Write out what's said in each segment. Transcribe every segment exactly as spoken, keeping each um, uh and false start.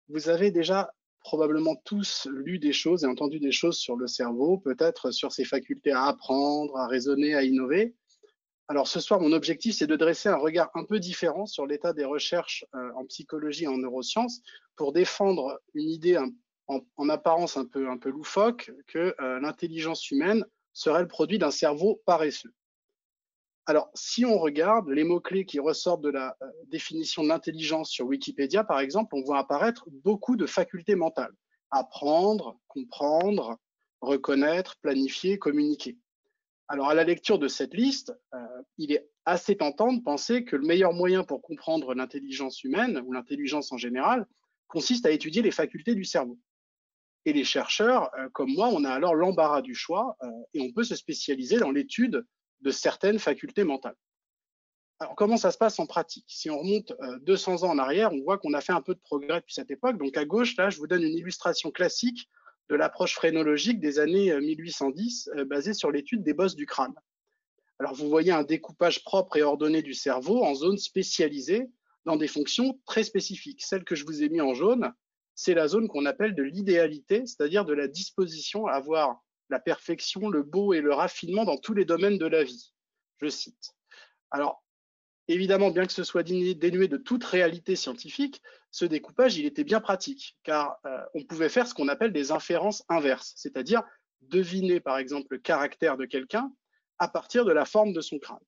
Vous avez déjà probablement tous lu des choses et entendu des choses sur le cerveau, peut-être sur ses facultés à apprendre, à raisonner, à innover. Alors ce soir, mon objectif, c'est de dresser un regard un peu différent sur l'état des recherches euh, en psychologie et en neurosciences pour défendre une idée un- en, en apparence un peu, un peu loufoque que euh, l'intelligence humaine serait le produit d'un cerveau paresseux. Alors, si on regarde les mots-clés qui ressortent de la euh, définition de l'intelligence sur Wikipédia, par exemple, on voit apparaître beaucoup de facultés mentales. Apprendre, comprendre, reconnaître, planifier, communiquer. Alors, à la lecture de cette liste, euh, il est assez tentant de penser que le meilleur moyen pour comprendre l'intelligence humaine, ou l'intelligence en général, consiste à étudier les facultés du cerveau. Et les chercheurs, euh, comme moi, on a alors l'embarras du choix euh, et on peut se spécialiser dans l'étude de certaines facultés mentales. Alors, comment ça se passe en pratique? Si on remonte euh, deux cents ans en arrière, on voit qu'on a fait un peu de progrès depuis cette époque. Donc, à gauche, là, je vous donne une illustration classique de l'approche phrénologique des années euh, mille huit cent dix, euh, basée sur l'étude des bosses du crâne. Alors, vous voyez un découpage propre et ordonné du cerveau en zones spécialisées dans des fonctions très spécifiques. Celle que je vous ai mis en jaune, c'est la zone qu'on appelle de l'idéalité, c'est-à-dire de la disposition à avoir la perfection, le beau et le raffinement dans tous les domaines de la vie. Je cite. Alors, évidemment, bien que ce soit dénué de toute réalité scientifique, ce découpage, il était bien pratique, car euh, on pouvait faire ce qu'on appelle des inférences inverses, c'est-à-dire deviner, par exemple, le caractère de quelqu'un à partir de la forme de son crâne.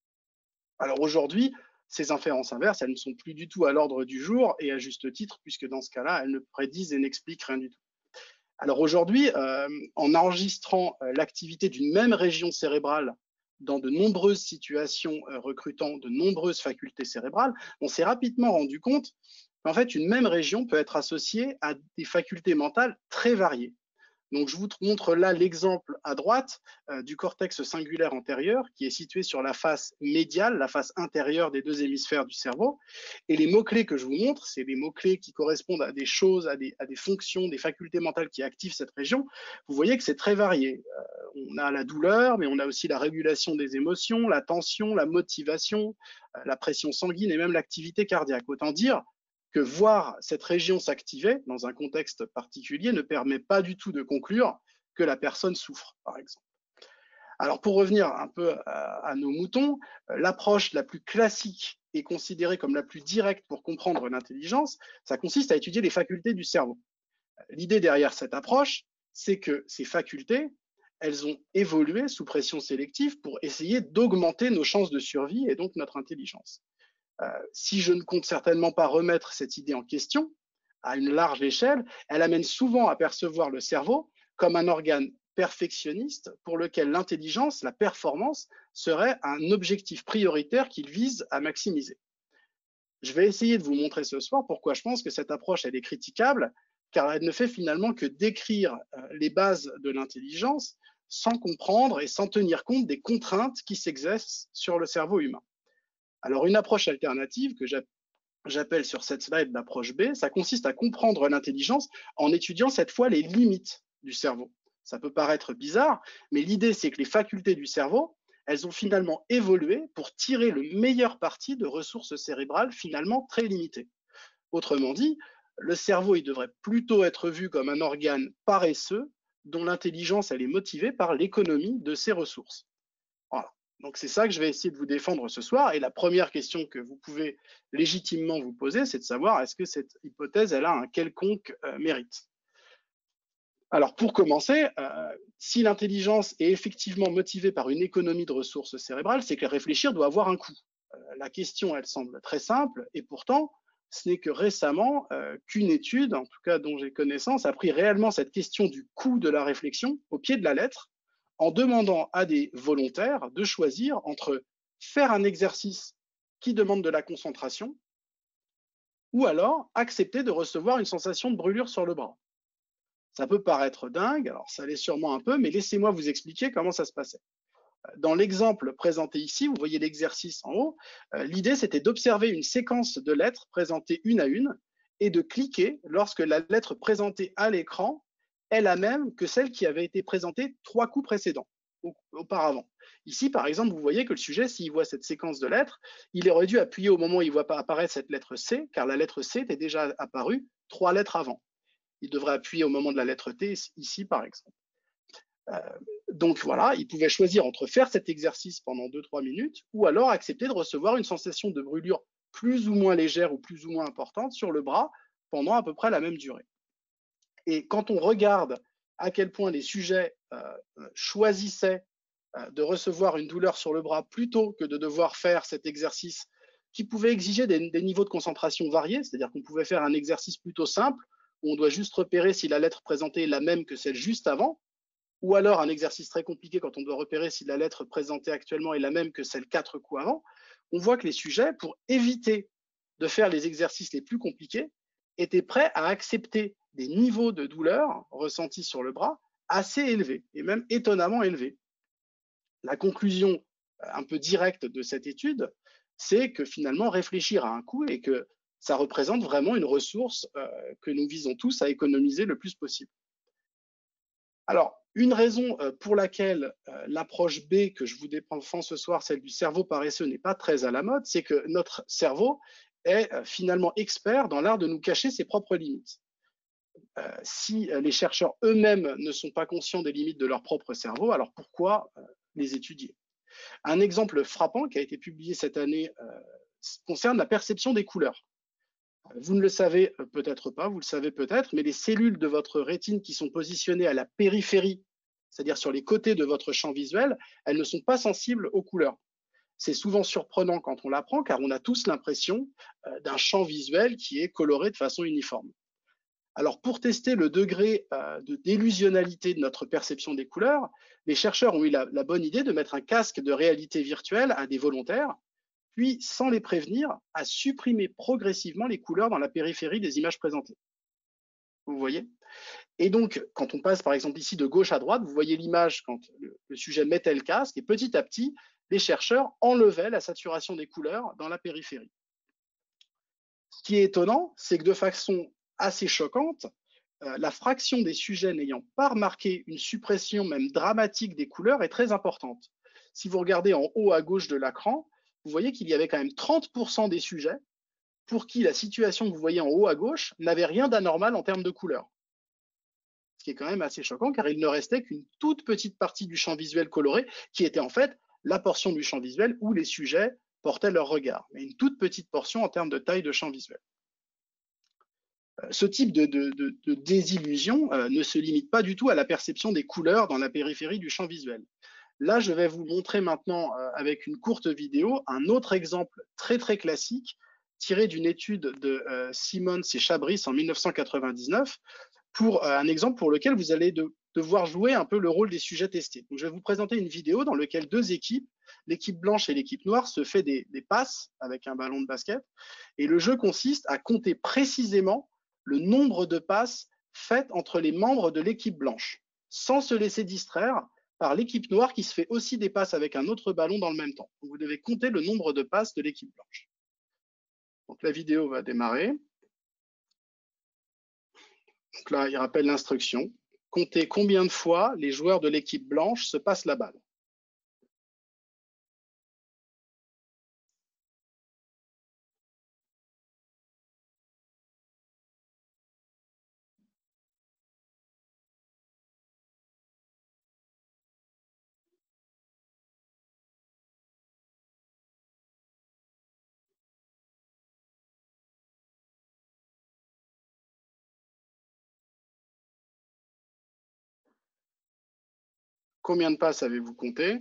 Alors aujourd'hui, ces inférences inverses, elles ne sont plus du tout à l'ordre du jour, et à juste titre, puisque dans ce cas-là, elles ne prédisent et n'expliquent rien du tout. Alors aujourd'hui, euh, en enregistrant euh, l'activité d'une même région cérébrale dans de nombreuses situations euh, recrutant de nombreuses facultés cérébrales, on s'est rapidement rendu compte qu'en fait, une même région peut être associée à des facultés mentales très variées. Donc, je vous montre là l'exemple à droite euh, du cortex singulaire antérieur qui est situé sur la face médiale, la face intérieure des deux hémisphères du cerveau. Et les mots-clés que je vous montre, c'est des mots-clés qui correspondent à des choses, à des, à des fonctions, des facultés mentales qui activent cette région. Vous voyez que c'est très varié. Euh, on a la douleur, mais on a aussi la régulation des émotions, la tension, la motivation, euh, la pression sanguine et même l'activité cardiaque. Autant dire que voir cette région s'activer dans un contexte particulier ne permet pas du tout de conclure que la personne souffre, par exemple. Alors, pour revenir un peu à, à nos moutons, l'approche la plus classique et considérée comme la plus directe pour comprendre l'intelligence, ça consiste à étudier les facultés du cerveau. L'idée derrière cette approche, c'est que ces facultés, elles ont évolué sous pression sélective pour essayer d'augmenter nos chances de survie et donc notre intelligence. Euh, si je ne compte certainement pas remettre cette idée en question à une large échelle, elle amène souvent à percevoir le cerveau comme un organe perfectionniste pour lequel l'intelligence, la performance, serait un objectif prioritaire qu'il vise à maximiser. Je vais essayer de vous montrer ce soir pourquoi je pense que cette approche elle est critiquable, car elle ne fait finalement que décrire euh, les bases de l'intelligence sans comprendre et sans tenir compte des contraintes qui s'exercent sur le cerveau humain. Alors, une approche alternative que j'appelle sur cette slide l'approche B, ça consiste à comprendre l'intelligence en étudiant cette fois les limites du cerveau. Ça peut paraître bizarre, mais l'idée, c'est que les facultés du cerveau, elles ont finalement évolué pour tirer le meilleur parti de ressources cérébrales finalement très limitées. Autrement dit, le cerveau, il devrait plutôt être vu comme un organe paresseux dont l'intelligence, elle est motivée par l'économie de ses ressources. Voilà. Donc c'est ça que je vais essayer de vous défendre ce soir. Et la première question que vous pouvez légitimement vous poser, c'est de savoir est-ce que cette hypothèse, elle a un quelconque euh, mérite. Alors pour commencer, euh, si l'intelligence est effectivement motivée par une économie de ressources cérébrales, c'est que réfléchir doit avoir un coût. Euh, la question, elle semble très simple, et pourtant, ce n'est que récemment euh, qu'une étude, en tout cas dont j'ai connaissance, a pris réellement cette question du coût de la réflexion au pied de la lettre, en demandant à des volontaires de choisir entre faire un exercice qui demande de la concentration ou alors accepter de recevoir une sensation de brûlure sur le bras. Ça peut paraître dingue, alors ça l'est sûrement un peu, mais laissez-moi vous expliquer comment ça se passait. Dans l'exemple présenté ici, vous voyez l'exercice en haut, euh, l'idée c'était d'observer une séquence de lettres présentées une à une et de cliquer lorsque la lettre présentée à l'écran est la même que celle qui avait été présentée trois coups précédents, auparavant. Ici, par exemple, vous voyez que le sujet, s'il voit cette séquence de lettres, il aurait dû appuyer au moment où il voit apparaître cette lettre C, car la lettre C était déjà apparue trois lettres avant. Il devrait appuyer au moment de la lettre T, ici par exemple. Euh, donc voilà, il pouvait choisir entre faire cet exercice pendant deux trois minutes ou alors accepter de recevoir une sensation de brûlure plus ou moins légère ou plus ou moins importante sur le bras pendant à peu près la même durée. Et quand on regarde à quel point les sujets euh, choisissaient euh, de recevoir une douleur sur le bras plutôt que de devoir faire cet exercice qui pouvait exiger des, des niveaux de concentration variés, c'est-à-dire qu'on pouvait faire un exercice plutôt simple où on doit juste repérer si la lettre présentée est la même que celle juste avant, ou alors un exercice très compliqué quand on doit repérer si la lettre présentée actuellement est la même que celle quatre coups avant, on voit que les sujets, pour éviter de faire les exercices les plus compliqués, étaient prêts à accepter des niveaux de douleur ressentis sur le bras assez élevés, et même étonnamment élevés. La conclusion un peu directe de cette étude, c'est que finalement réfléchir a un coût et que ça représente vraiment une ressource euh, que nous visons tous à économiser le plus possible. Alors, une raison pour laquelle l'approche B que je vous défends ce soir, celle du cerveau paresseux, n'est pas très à la mode, c'est que notre cerveau est finalement expert dans l'art de nous cacher ses propres limites. Euh, si les chercheurs eux-mêmes ne sont pas conscients des limites de leur propre cerveau, alors pourquoi euh, les étudier? Un exemple frappant qui a été publié cette année euh, concerne la perception des couleurs. Vous ne le savez peut-être pas, vous le savez peut-être, mais les cellules de votre rétine qui sont positionnées à la périphérie, c'est-à-dire sur les côtés de votre champ visuel, elles ne sont pas sensibles aux couleurs. C'est souvent surprenant quand on l'apprend, car on a tous l'impression euh, d'un champ visuel qui est coloré de façon uniforme. Alors, pour tester le degré euh, de délusionnalité de notre perception des couleurs, les chercheurs ont eu la, la bonne idée de mettre un casque de réalité virtuelle à des volontaires, puis, sans les prévenir, à supprimer progressivement les couleurs dans la périphérie des images présentées. Vous voyez? Et donc, quand on passe par exemple ici de gauche à droite, vous voyez l'image quand le, le sujet mettait le casque, et petit à petit, les chercheurs enlevaient la saturation des couleurs dans la périphérie. Ce qui est étonnant, c'est que de façon assez choquante, euh, la fraction des sujets n'ayant pas remarqué une suppression même dramatique des couleurs est très importante. Si vous regardez en haut à gauche de l'écran, vous voyez qu'il y avait quand même trente pour cent des sujets pour qui la situation que vous voyez en haut à gauche n'avait rien d'anormal en termes de couleur. Ce qui est quand même assez choquant, car il ne restait qu'une toute petite partie du champ visuel coloré, qui était en fait la portion du champ visuel où les sujets portaient leur regard, mais une toute petite portion en termes de taille de champ visuel. Ce type de, de, de, de désillusion euh, ne se limite pas du tout à la perception des couleurs dans la périphérie du champ visuel. Là, je vais vous montrer maintenant, euh, avec une courte vidéo, un autre exemple très très classique tiré d'une étude de euh, Simons et Chabris en mille neuf cent quatre-vingt-dix-neuf, pour euh, un exemple pour lequel vous allez de, devoir jouer un peu le rôle des sujets testés. Donc, je vais vous présenter une vidéo dans laquelle deux équipes, l'équipe blanche et l'équipe noire, se fait des, des passes avec un ballon de basket. Et le jeu consiste à compter précisément le nombre de passes faites entre les membres de l'équipe blanche, sans se laisser distraire par l'équipe noire qui se fait aussi des passes avec un autre ballon dans le même temps. Donc, vous devez compter le nombre de passes de l'équipe blanche. Donc, la vidéo va démarrer. Donc là, il rappelle l'instruction. Comptez combien de fois les joueurs de l'équipe blanche se passent la balle. Combien de passes avez-vous compté?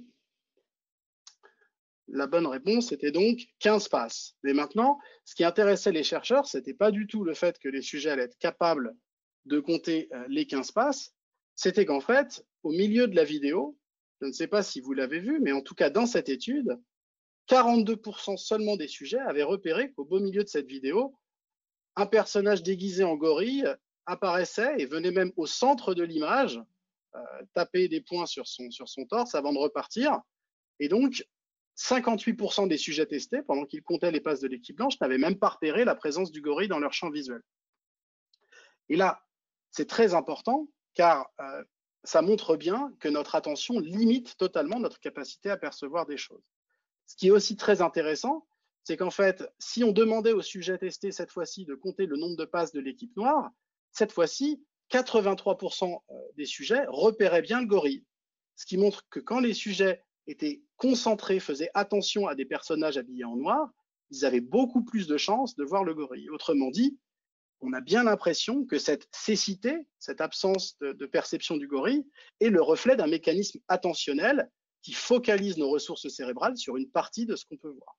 La bonne réponse était donc quinze passes. Mais maintenant, ce qui intéressait les chercheurs, ce n'était pas du tout le fait que les sujets allaient être capables de compter les quinze passes, c'était qu'en fait, au milieu de la vidéo, je ne sais pas si vous l'avez vu, mais en tout cas dans cette étude, quarante-deux pour cent seulement des sujets avaient repéré qu'au beau milieu de cette vidéo, un personnage déguisé en gorille apparaissait et venait même au centre de l'image, euh, taper des points sur son, sur son torse avant de repartir. Et donc, cinquante-huit pour cent des sujets testés, pendant qu'ils comptaient les passes de l'équipe blanche, n'avaient même pas repéré la présence du gorille dans leur champ visuel. Et là, c'est très important, car euh, ça montre bien que notre attention limite totalement notre capacité à percevoir des choses. Ce qui est aussi très intéressant, c'est qu'en fait, si on demandait au sujet testé cette fois-ci de compter le nombre de passes de l'équipe noire, cette fois-ci, quatre-vingt-trois pour cent des sujets repéraient bien le gorille. Ce qui montre que quand les sujets étaient concentrés, faisaient attention à des personnages habillés en noir, ils avaient beaucoup plus de chances de voir le gorille. Autrement dit, on a bien l'impression que cette cécité, cette absence de, de perception du gorille, est le reflet d'un mécanisme attentionnel qui focalise nos ressources cérébrales sur une partie de ce qu'on peut voir.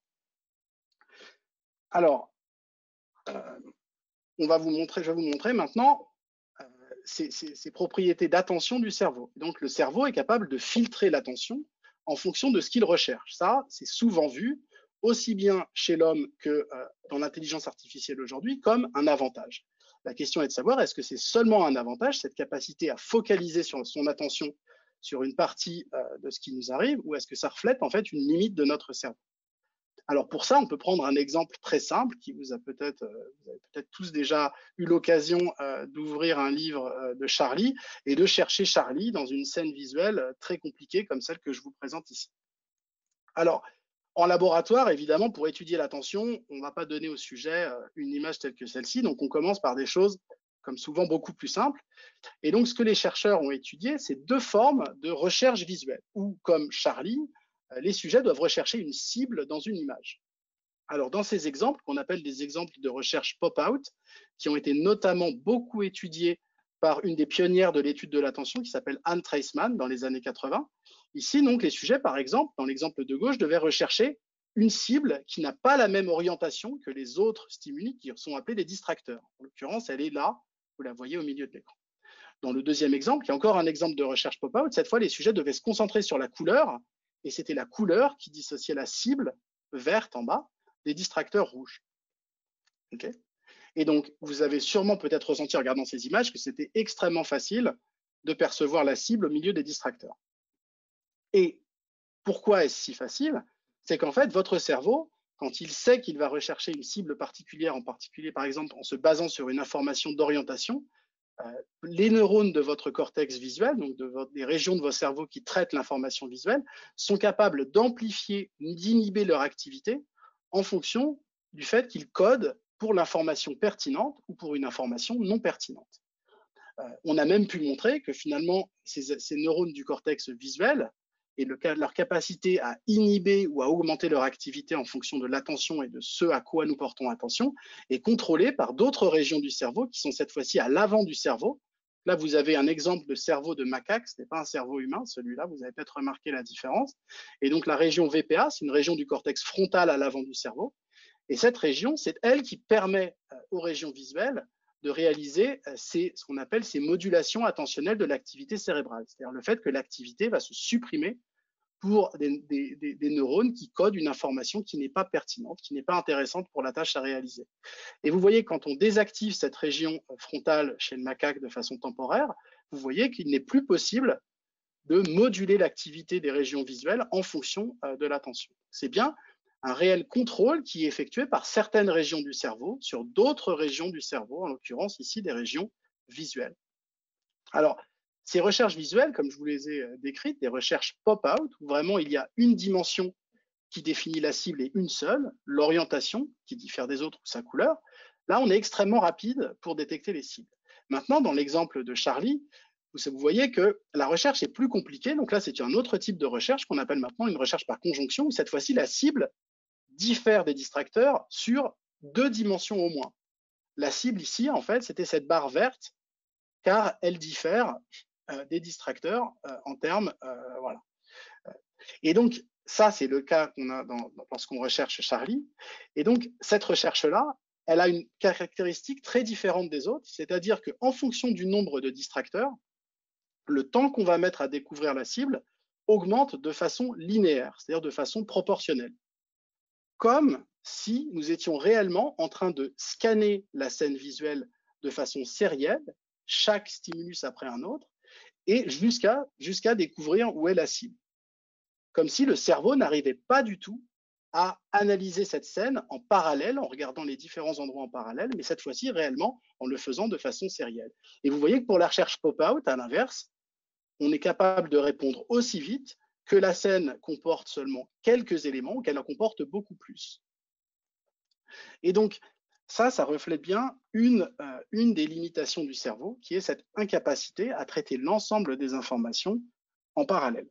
Alors, euh, on va vous montrer, je vais vous montrer maintenant euh, ces, ces, ces propriétés d'attention du cerveau. Donc, le cerveau est capable de filtrer l'attention en fonction de ce qu'il recherche. Ça, c'est souvent vu, aussi bien chez l'homme que euh, dans l'intelligence artificielle aujourd'hui, comme un avantage. La question est de savoir, est-ce que c'est seulement un avantage, cette capacité à focaliser sur son attention sur une partie euh, de ce qui nous arrive, ou est-ce que ça reflète en fait une limite de notre cerveau? Alors pour ça, on peut prendre un exemple très simple qui vous a peut-être, euh, vous avez peut-être tous déjà eu l'occasion euh, d'ouvrir un livre euh, de Charlie et de chercher Charlie dans une scène visuelle euh, très compliquée comme celle que je vous présente ici. Alors, en laboratoire, évidemment, pour étudier l'attention, on ne va pas donner au sujet euh, une image telle que celle-ci, donc on commence par des choses comme souvent beaucoup plus simples. Et donc, ce que les chercheurs ont étudié, c'est deux formes de recherche visuelle, où, comme Charlie, les sujets doivent rechercher une cible dans une image. Alors, dans ces exemples, qu'on appelle des exemples de recherche pop-out, qui ont été notamment beaucoup étudiés par une des pionnières de l'étude de l'attention, qui s'appelle Anne Treisman, dans les années quatre-vingts. Ici, donc, les sujets, par exemple, dans l'exemple de gauche, devaient rechercher une cible qui n'a pas la même orientation que les autres stimuli qui sont appelés des distracteurs. En l'occurrence, elle est là, vous la voyez au milieu de l'écran. Dans le deuxième exemple, qui est encore un exemple de recherche pop-out, cette fois, les sujets devaient se concentrer sur la couleur, et c'était la couleur qui dissociait la cible verte en bas des distracteurs rouges. Okay, et donc, vous avez sûrement peut-être ressenti en regardant ces images que c'était extrêmement facile de percevoir la cible au milieu des distracteurs. Et pourquoi est-ce si facile? C'est qu'en fait, votre cerveau, quand il sait qu'il va rechercher une cible particulière, en particulier, par exemple, en se basant sur une information d'orientation, Euh, les neurones de votre cortex visuel, donc de votre, des régions de votre cerveau qui traitent l'information visuelle, sont capables d'amplifier, d'inhiber leur activité en fonction du fait qu'ils codent pour l'information pertinente ou pour une information non pertinente. Euh, on a même pu montrer que finalement, ces, ces neurones du cortex visuel et le, leur capacité à inhiber ou à augmenter leur activité en fonction de l'attention et de ce à quoi nous portons attention est contrôlée par d'autres régions du cerveau qui sont cette fois-ci à l'avant du cerveau. Là, vous avez un exemple de cerveau de macaque, ce n'est pas un cerveau humain, celui-là, vous avez peut-être remarqué la différence. Et donc la région V P A, c'est une région du cortex frontal à l'avant du cerveau. Et cette région, c'est elle qui permet aux régions visuelles de réaliser ces, ce qu'on appelle ces modulations attentionnelles de l'activité cérébrale, c'est-à-dire le fait que l'activité va se supprimer pour des, des, des, des neurones qui codent une information qui n'est pas pertinente, qui n'est pas intéressante pour la tâche à réaliser. Et vous voyez, quand on désactive cette région frontale chez le macaque de façon temporaire, vous voyez qu'il n'est plus possible de moduler l'activité des régions visuelles en fonction de l'attention. C'est bien un réel contrôle qui est effectué par certaines régions du cerveau sur d'autres régions du cerveau, en l'occurrence ici des régions visuelles. Alors, ces recherches visuelles, comme je vous les ai décrites, des recherches pop-out, où vraiment il y a une dimension qui définit la cible et une seule, l'orientation qui diffère des autres ou sa couleur, là on est extrêmement rapide pour détecter les cibles. Maintenant, dans l'exemple de Charlie, vous voyez que la recherche est plus compliquée, donc là c'est un autre type de recherche qu'on appelle maintenant une recherche par conjonction, où cette fois-ci la cible diffère des distracteurs sur deux dimensions au moins. La cible ici, en fait, c'était cette barre verte, car elle diffère euh, des distracteurs euh, en termes, euh, voilà. Et donc, ça, c'est le cas qu'on a dans, lorsqu'on recherche Charlie. Et donc, cette recherche-là, elle a une caractéristique très différente des autres, c'est-à-dire qu'en fonction du nombre de distracteurs, le temps qu'on va mettre à découvrir la cible augmente de façon linéaire, c'est-à-dire de façon proportionnelle. Comme si nous étions réellement en train de scanner la scène visuelle de façon sérielle, chaque stimulus après un autre, et jusqu'à jusqu'à découvrir où est la cible. Comme si le cerveau n'arrivait pas du tout à analyser cette scène en parallèle, en regardant les différents endroits en parallèle, mais cette fois-ci réellement en le faisant de façon sérielle. Et vous voyez que pour la recherche pop-out, à l'inverse, on est capable de répondre aussi vite que la scène comporte seulement quelques éléments ou qu'elle en comporte beaucoup plus. Et donc, ça, ça reflète bien une, euh, une des limitations du cerveau, qui est cette incapacité à traiter l'ensemble des informations en parallèle.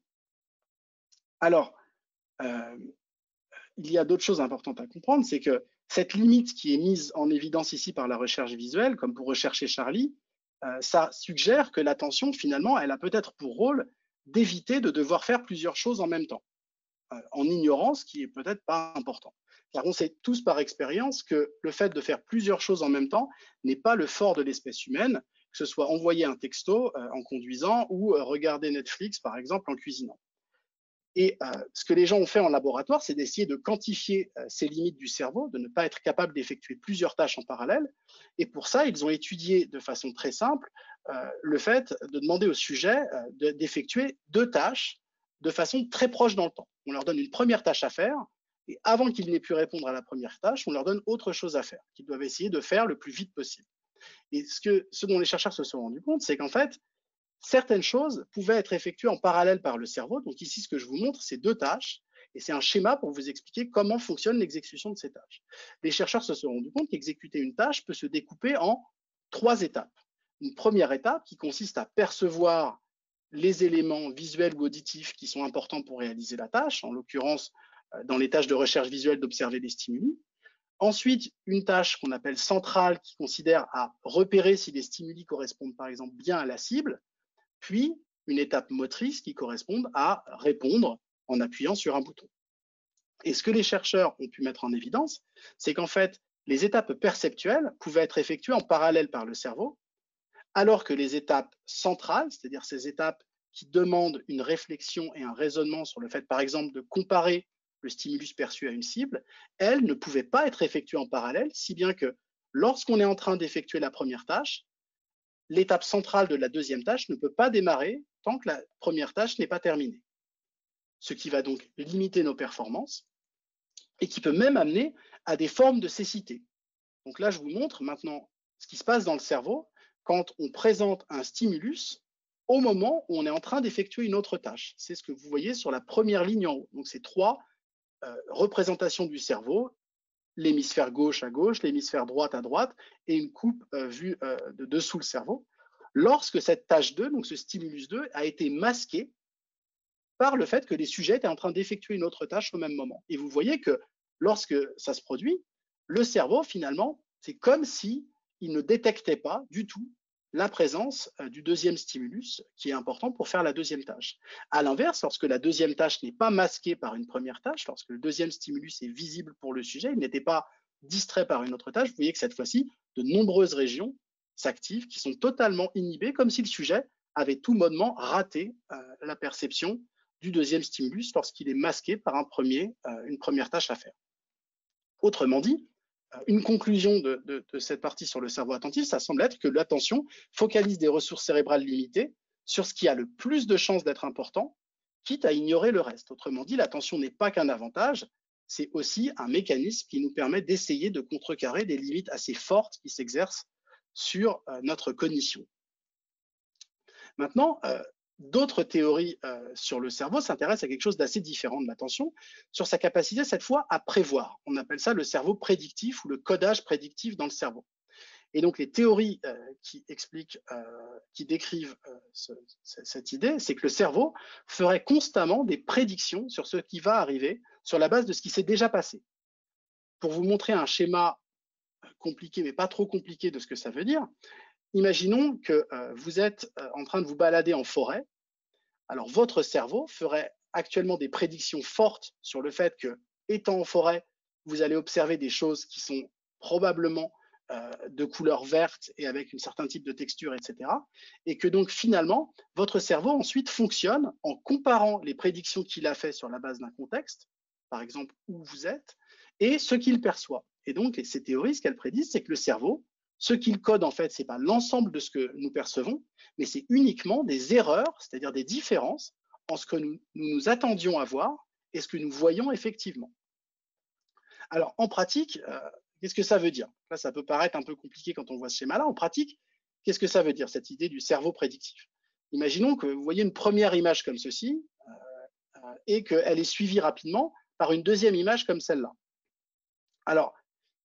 Alors, euh, il y a d'autres choses importantes à comprendre, c'est que cette limite qui est mise en évidence ici par la recherche visuelle, comme pour rechercher Charlie, euh, ça suggère que l'attention, finalement, elle a peut-être pour rôle d'éviter de devoir faire plusieurs choses en même temps, euh, en ignorant ce qui est peut-être pas important. Car on sait tous par expérience que le fait de faire plusieurs choses en même temps n'est pas le fort de l'espèce humaine, que ce soit envoyer un texto euh, en conduisant ou euh, regarder Netflix, par exemple, en cuisinant. Et euh, ce que les gens ont fait en laboratoire, c'est d'essayer de quantifier euh, ces limites du cerveau, de ne pas être capable d'effectuer plusieurs tâches en parallèle. Et pour ça, ils ont étudié de façon très simple euh, le fait de demander au sujet euh, d'effectuer deux tâches de façon très proche dans le temps. On leur donne une première tâche à faire, et avant qu'ils n'aient pu répondre à la première tâche, on leur donne autre chose à faire, qu'ils doivent essayer de faire le plus vite possible. Et ce, que, ce dont les chercheurs se sont rendus compte, c'est qu'en fait, certaines choses pouvaient être effectuées en parallèle par le cerveau. Donc ici, ce que je vous montre, c'est deux tâches. Et c'est un schéma pour vous expliquer comment fonctionne l'exécution de ces tâches. Les chercheurs se sont rendus compte qu'exécuter une tâche peut se découper en trois étapes. Une première étape qui consiste à percevoir les éléments visuels ou auditifs qui sont importants pour réaliser la tâche, en l'occurrence, dans les tâches de recherche visuelle, d'observer les stimuli. Ensuite, une tâche qu'on appelle centrale qui considère à repérer si les stimuli correspondent par exemple bien à la cible, puis une étape motrice qui correspond à répondre en appuyant sur un bouton. Et ce que les chercheurs ont pu mettre en évidence, c'est qu'en fait, les étapes perceptuelles pouvaient être effectuées en parallèle par le cerveau, alors que les étapes centrales, c'est-à-dire ces étapes qui demandent une réflexion et un raisonnement sur le fait, par exemple, de comparer le stimulus perçu à une cible, elles ne pouvaient pas être effectuées en parallèle, si bien que lorsqu'on est en train d'effectuer la première tâche, l'étape centrale de la deuxième tâche ne peut pas démarrer tant que la première tâche n'est pas terminée. Ce qui va donc limiter nos performances et qui peut même amener à des formes de cécité. Donc là, je vous montre maintenant ce qui se passe dans le cerveau quand on présente un stimulus au moment où on est en train d'effectuer une autre tâche. C'est ce que vous voyez sur la première ligne en haut. Donc, c'est trois euh, représentations du cerveau, l'hémisphère gauche à gauche, l'hémisphère droite à droite, et une coupe euh, vue euh, de dessous le cerveau, lorsque cette tâche deux, donc ce stimulus deux, a été masqué par le fait que les sujets étaient en train d'effectuer une autre tâche au même moment. Et vous voyez que lorsque ça se produit, le cerveau, finalement, c'est comme si il ne détectait pas du tout la présence euh, du deuxième stimulus qui est important pour faire la deuxième tâche. À l'inverse, lorsque la deuxième tâche n'est pas masquée par une première tâche, lorsque le deuxième stimulus est visible pour le sujet, il n'était pas distrait par une autre tâche, vous voyez que cette fois-ci, de nombreuses régions s'activent qui sont totalement inhibées, comme si le sujet avait tout bonnement raté euh, la perception du deuxième stimulus lorsqu'il est masqué par un premier, euh, une première tâche à faire. Autrement dit, une conclusion de, de, de cette partie sur le cerveau attentif, ça semble être que l'attention focalise des ressources cérébrales limitées sur ce qui a le plus de chances d'être important, quitte à ignorer le reste. Autrement dit, l'attention n'est pas qu'un avantage, c'est aussi un mécanisme qui nous permet d'essayer de contrecarrer des limites assez fortes qui s'exercent sur euh, notre cognition. Maintenant, euh, d'autres théories euh, sur le cerveau s'intéressent à quelque chose d'assez différent de l'attention, sur sa capacité cette fois à prévoir. On appelle ça le cerveau prédictif ou le codage prédictif dans le cerveau. Et donc les théories euh, qui expliquent, euh, qui décrivent euh, ce, cette idée, c'est que le cerveau ferait constamment des prédictions sur ce qui va arriver sur la base de ce qui s'est déjà passé. Pour vous montrer un schéma compliqué, mais pas trop compliqué de ce que ça veut dire, imaginons que euh, vous êtes euh, en train de vous balader en forêt. Alors, votre cerveau ferait actuellement des prédictions fortes sur le fait que, étant en forêt, vous allez observer des choses qui sont probablement euh, de couleur verte et avec un certain type de texture, et cetera. Et que donc, finalement, votre cerveau ensuite fonctionne en comparant les prédictions qu'il a faites sur la base d'un contexte, par exemple où vous êtes, et ce qu'il perçoit. Et donc, ces théories, ce qu'elles prédisent, c'est que le cerveau, ce qu'il code, en fait, ce n'est pas l'ensemble de ce que nous percevons, mais c'est uniquement des erreurs, c'est-à-dire des différences en ce que nous, nous nous attendions à voir et ce que nous voyons effectivement. Alors, en pratique, euh, qu'est-ce que ça veut dire? Là, ça peut paraître un peu compliqué quand on voit ce schéma-là. En pratique, qu'est-ce que ça veut dire, cette idée du cerveau prédictif? Imaginons que vous voyez une première image comme ceci euh, euh, et qu'elle est suivie rapidement par une deuxième image comme celle-là. Alors,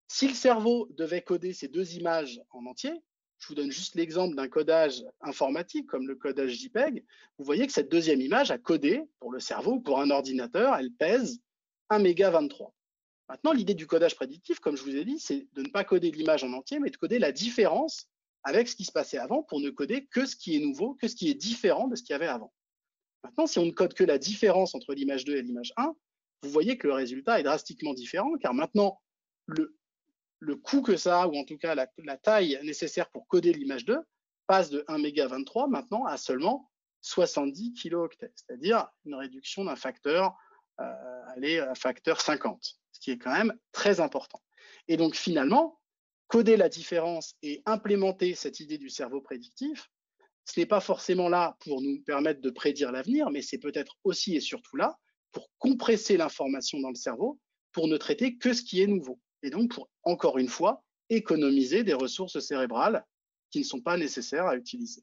Si le cerveau devait coder ces deux images en entier, je vous donne juste l'exemple d'un codage informatique comme le codage JPEG, vous voyez que cette deuxième image à coder pour le cerveau ou pour un ordinateur, elle pèse un méga vingt-trois. Maintenant, l'idée du codage prédictif, comme je vous ai dit, c'est de ne pas coder l'image en entier, mais de coder la différence avec ce qui se passait avant pour ne coder que ce qui est nouveau, que ce qui est différent de ce qu'il y avait avant. Maintenant, si on ne code que la différence entre l'image deux et l'image un, vous voyez que le résultat est drastiquement différent, car maintenant, le, le coût que ça a, ou en tout cas la, la taille nécessaire pour coder l'image deux, passe de un méga vingt-trois maintenant à seulement soixante-dix kilooctets, c'est-à-dire une réduction d'un facteur, euh, allez, un facteur cinquante, ce qui est quand même très important. Et donc finalement, coder la différence et implémenter cette idée du cerveau prédictif, ce n'est pas forcément là pour nous permettre de prédire l'avenir, mais c'est peut-être aussi et surtout là pour compresser l'information dans le cerveau, pour ne traiter que ce qui est nouveau. Et donc pour, encore une fois, économiser des ressources cérébrales qui ne sont pas nécessaires à utiliser.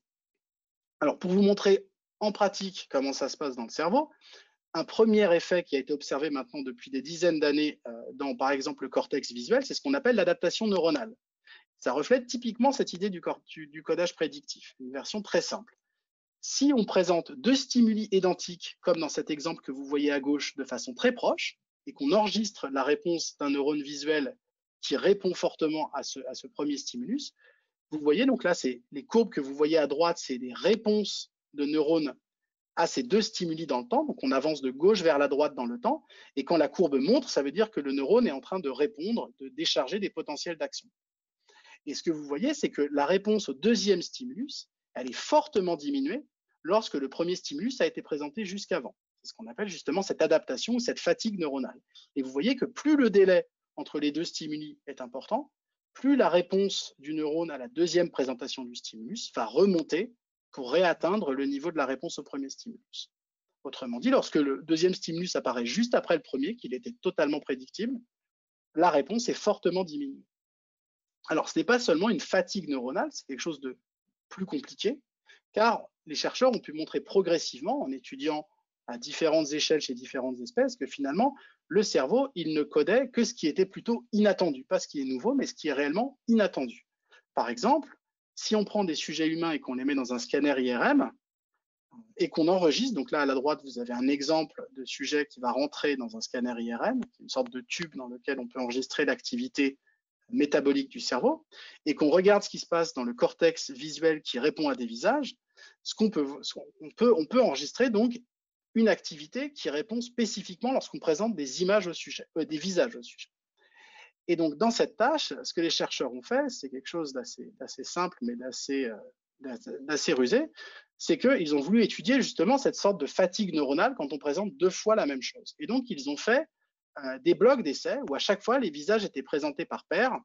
Alors pour vous montrer en pratique comment ça se passe dans le cerveau, un premier effet qui a été observé maintenant depuis des dizaines d'années euh, dans par exemple le cortex visuel, c'est ce qu'on appelle l'adaptation neuronale. Ça reflète typiquement cette idée du, du, du codage prédictif, une version très simple. Si on présente deux stimuli identiques, comme dans cet exemple que vous voyez à gauche, de façon très proche, et qu'on enregistre la réponse d'un neurone visuel qui répond fortement à ce, à ce premier stimulus, vous voyez, donc là, c'est les courbes que vous voyez à droite, c'est des réponses de neurones à ces deux stimuli dans le temps. Donc on avance de gauche vers la droite dans le temps. Et quand la courbe monte, ça veut dire que le neurone est en train de répondre, de décharger des potentiels d'action. Et ce que vous voyez, c'est que la réponse au deuxième stimulus, elle est fortement diminuée lorsque le premier stimulus a été présenté jusqu'avant. C'est ce qu'on appelle justement cette adaptation ou cette fatigue neuronale. Et vous voyez que plus le délai entre les deux stimuli est important, plus la réponse du neurone à la deuxième présentation du stimulus va remonter pour réatteindre le niveau de la réponse au premier stimulus. Autrement dit, lorsque le deuxième stimulus apparaît juste après le premier, qu'il était totalement prédictible, la réponse est fortement diminuée. Alors, ce n'est pas seulement une fatigue neuronale, c'est quelque chose de plus compliqué, car les chercheurs ont pu montrer progressivement, en étudiant à différentes échelles chez différentes espèces, que finalement, le cerveau, il ne codait que ce qui était plutôt inattendu, pas ce qui est nouveau, mais ce qui est réellement inattendu. Par exemple, si on prend des sujets humains et qu'on les met dans un scanner I R M, et qu'on enregistre, donc là à la droite, vous avez un exemple de sujet qui va rentrer dans un scanner I R M, une sorte de tube dans lequel on peut enregistrer l'activité métabolique du cerveau, et qu'on regarde ce qui se passe dans le cortex visuel qui répond à des visages, ce qu'on peut, on peut, on peut enregistrer donc une activité qui répond spécifiquement lorsqu'on présente des images au sujet, euh, des visages au sujet. Et donc dans cette tâche, ce que les chercheurs ont fait, c'est quelque chose d'assez, d'assez simple, mais d'assez, euh, d'assez rusé, c'est qu'ils ont voulu étudier justement cette sorte de fatigue neuronale quand on présente deux fois la même chose. Et donc ils ont fait Euh, des blocs d'essais où à chaque fois les visages étaient présentés par paire.